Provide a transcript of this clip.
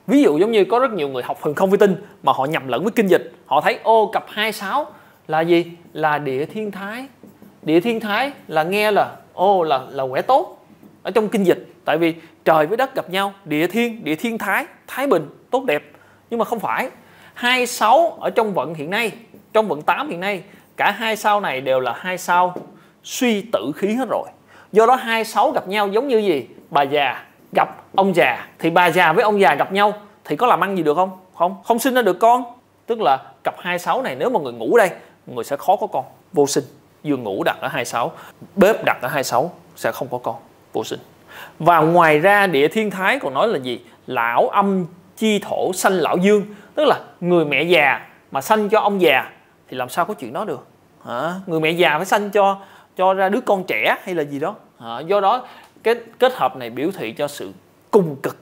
Ví dụ giống như có rất nhiều người học huyền không vi tinh mà họ nhầm lẫn với kinh dịch. Họ thấy ô cặp 26 là gì? Là địa thiên thái. Địa thiên thái là nghe là ô là quẻ tốt ở trong kinh dịch. Tại vì trời với đất gặp nhau, địa thiên thái, thái bình, tốt đẹp. Nhưng mà không phải. 26 ở trong vận hiện nay, trong vận 8 hiện nay, cả hai sao này đều là hai sao suy tử khí hết rồi. Do đó 26 gặp nhau giống như gì? Bà già gặp ông già. Thì bà già với ông già gặp nhau thì có làm ăn gì được không? Không sinh ra được con. Tức là cặp 26 này nếu mà người ngủ đây, người sẽ khó có con, vô sinh. Giường ngủ đặt ở 26, bếp đặt ở 26 sẽ không có con, vô sinh. Và ngoài ra địa thiên thái còn nói là gì? Lão âm chi thổ sanh lão dương. Tức là người mẹ già mà sanh cho ông già thì làm sao có chuyện đó được. Người mẹ già phải sanh cho ra đứa con trẻ hay là gì đó. Do đó cái kết hợp này biểu thị cho sự cùng cực